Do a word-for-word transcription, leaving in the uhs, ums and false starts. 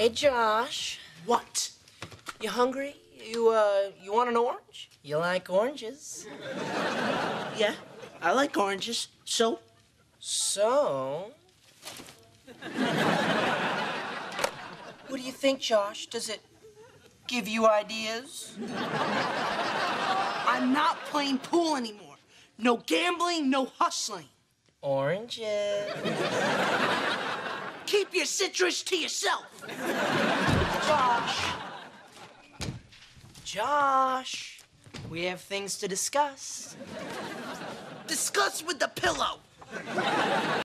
Hey, Josh. What? You hungry? You, uh, you want an orange? You like oranges. Yeah, I like oranges. So? So? What do you think, Josh? Does it give you ideas? I'm not playing pool anymore. No gambling, no hustling. Oranges. Keep your citrus to yourself. Josh. Josh. We have things to discuss. Discuss with the pillow.